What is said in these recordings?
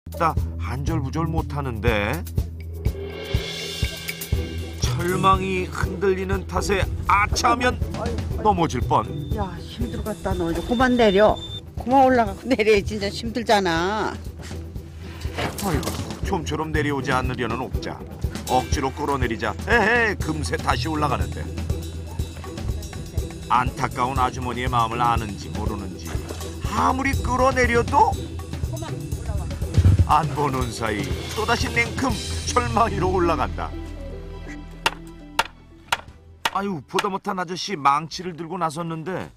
나 안절부절 못하는데. 철망이 흔들리는 탓에 아차하면 넘어질 뻔. 야, 힘들겠다. 너 이제 그만 내려. 그만 올라가고 내려야지. 진짜 힘들잖아. 아이고, 좀처럼 내려오지 않으려는 옥자. 억지로 끌어내리자 에헤 금세 다시 올라가는데. 안타까운 아주머니의 마음을 아는지 모르는지 아무리 끌어내려도 안 보는 사이 또다시 냉큼 철망 위로 올라간다. 아유, 보다 못한 아저씨 망치를 들고 나섰는데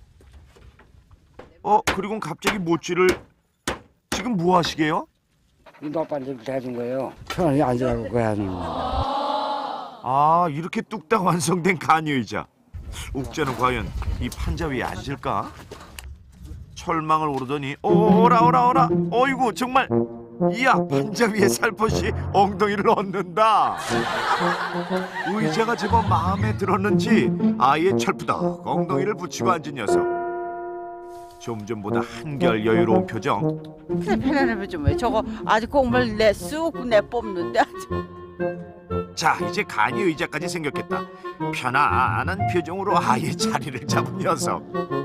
그리고 갑자기 모찌를. 지금 뭐 하시게요? 운동반지 대준 거예요. 편하게 앉으라고 그거 하는 거. 아, 이렇게 뚝딱 완성된 간이의자. 옥자는 과연 이 판자 위에 앉을까? 철망을 오르더니 오라 어이구 정말. 이야, 판자 위에 살포시 엉덩이를 얹는다. 의자가 제법 마음에 들었는지 아예 철푸덕 엉덩이를 붙이고 앉은 녀석. 좀 전보다 한결 여유로운 표정. 그래, 편안해 좀 왜. 저거 아주 공을 쑥 내뽑는데 아주. 자, 이제 간이 의자까지 생겼겠다. 편안한 표정으로 아예 자리를 잡은 녀석.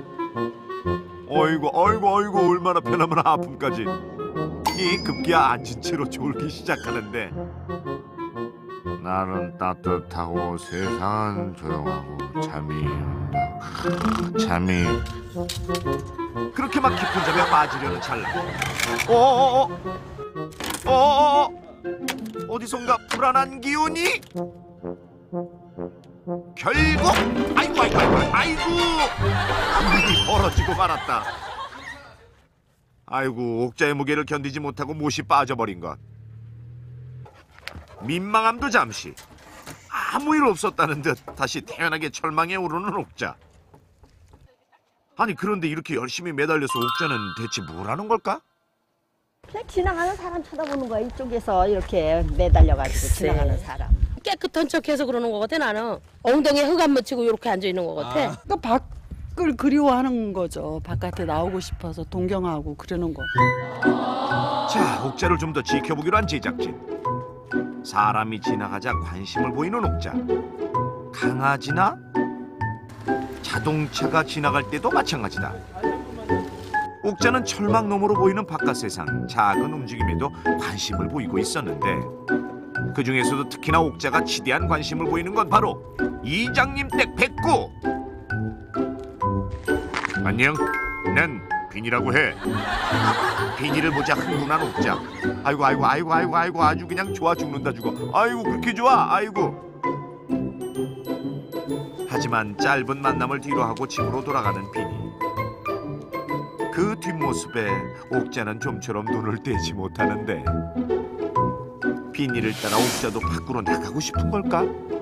어이구 얼마나 편하면 아픔까지. 이 급기야 앉은 채로 졸기 시작하는데. 날은 따뜻하고 세상은 조용하고 잠이 온다. 잠이. 그렇게 막 깊은 잠에 빠지려는 찰나. 어디선가 불안한 기운이. 결국 아이고 일이 벌어지고 말았다. 아이고, 옥자의 무게를 견디지 못하고 못이 빠져버린 것. 민망함도 잠시. 아무 일 없었다는 듯 다시 태연하게 철망에 오르는 옥자. 아니, 그런데 이렇게 열심히 매달려서 옥자는 대체 뭘 하는 걸까? 그냥 지나가는 사람 쳐다보는 거야. 이쪽에서 이렇게 매달려가지고 지나가는 사람. 깨끗한 척해서 그러는 것 같아. 나는 엉덩이에 흙 안 묻히고 이렇게 앉아 있는 것 같아. 그 밖을 그리워하는 거죠. 바깥에 나오고 싶어서 동경하고 그러는 거. 자, 옥자를 좀 더 지켜보기로 한 제작진. 사람이 지나가자 관심을 보이는 옥자. 강아지나 자동차가 지나갈 때도 마찬가지다. 옥자는 철망 너머로 보이는 바깥 세상 작은 움직임에도 관심을 보이고 있었는데, 그 중에서도 특히나 옥자가 지대한 관심을 보이는 건 바로 이장님 댁 백구. 안녕, 난 빈이라고 해. 빈이를 보자 흥분한 옥자. 아이고 아주 그냥 좋아 죽는다 죽어. 아이고, 그렇게 좋아. 아이고. 하지만 짧은 만남을 뒤로하고 집으로 돌아가는 빈이. 그 뒷모습에 옥자는 좀처럼 눈을 떼지 못하는데, 빈이를 따라 옥자도 밖으로 나가고 싶은 걸까?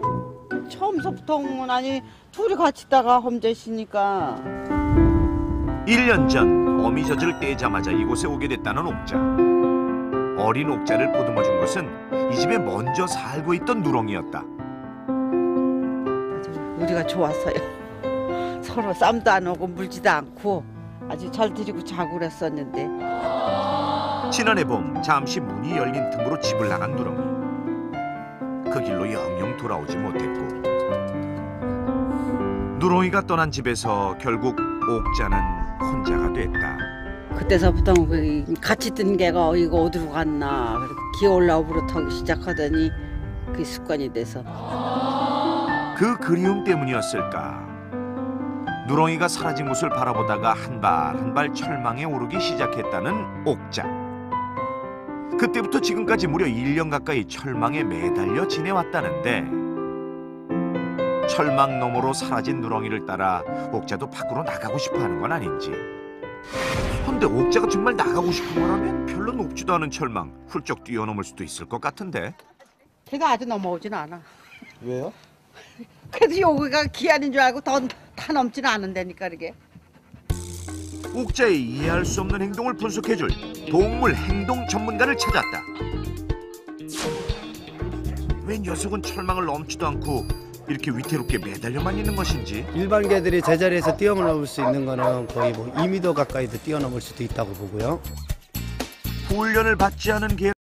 처음부터는 아니 둘이 같이 있다가 험제시니까. 1년 전 어미젖을 떼자마자 이곳에 오게 됐다는 옥자. 어린 옥자를 보듬어준 것은 이 집에 먼저 살고 있던 누렁이였다. 아주 우리가 좋았어요. 서로 쌈도 안 오고 물지도 않고 아주 잘 데리고 자고 그랬었는데. 지난해 봄 잠시 문이 열린 틈으로 집을 나간 누렁이. 그 길로 영영 돌아오지 못했고, 누렁이가 떠난 집에서 결국 옥자는 혼자가 됐다. 그때서부터 같이 뜬 개가 이거 어디로 갔나 기어 올라오고 타기 시작하더니 그 습관이 돼서. 그 그리움 때문이었을까? 누렁이가 사라진 곳을 바라보다가 한 발 한 발 철망에 오르기 시작했다는 옥자. 그때부터 지금까지 무려 1년 가까이 철망에 매달려 지내왔다는데, 철망 너머로 사라진 누렁이를 따라 옥자도 밖으로 나가고 싶어하는 건 아닌지. 근데 옥자가 정말 나가고 싶은 거라면 별로 높지도 않은 철망 훌쩍 뛰어넘을 수도 있을 것 같은데. 걔가 아주 넘어오진 않아. 왜요? 그래도 여기가 기한인 줄 알고 더 다 넘지는 않은다니까 이게. 옥자의 이해할 수 없는 행동을 분석해줄 동물 행동 전문가를 찾았다. 왜 녀석은 철망을 넘지도 않고 이렇게 위태롭게 매달려만 있는 것인지. 일반 개들이 제자리에서 뛰어넘을 수 있는 거는 거의 뭐 2m 가까이도 뛰어넘을 수도 있다고 보고요. 훈련을 받지 않은 개